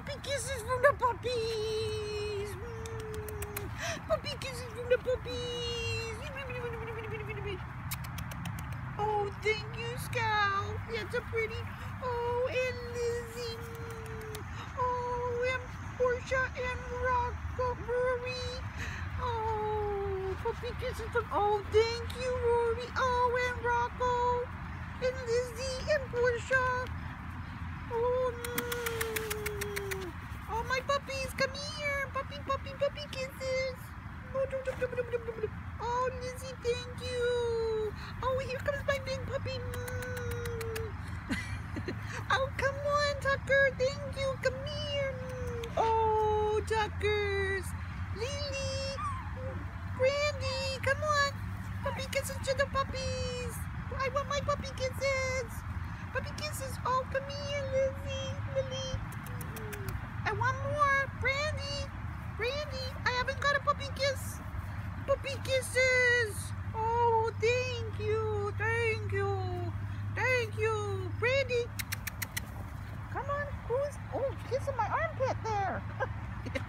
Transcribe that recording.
Puppy kisses from the puppies. Puppy kisses from the puppies. Oh, thank you, Scout. That's a pretty. Oh, and Lizzie. Oh, and Portia and Rory. Oh, puppy kisses from. Oh, thank you, Rory. Oh, and Rocco, and Lizzie, and Portia. Oh, oh, my puppies, come here. Puppy kisses. Oh, Lizzie, thank you. Oh, here comes my big puppy. Oh, come on, Tucker. Thank you. Come here. Oh, Tuckers. Lily. Brandy, come on. Puppy kisses to the puppies. I want my puppy kisses. Puppy kisses. Oh, come here, Lily. I want more. Brandy, I haven't got a puppy kiss. Puppy kisses. Oh, thank you. Brandy. Come on. Oh, kissing my armpit there.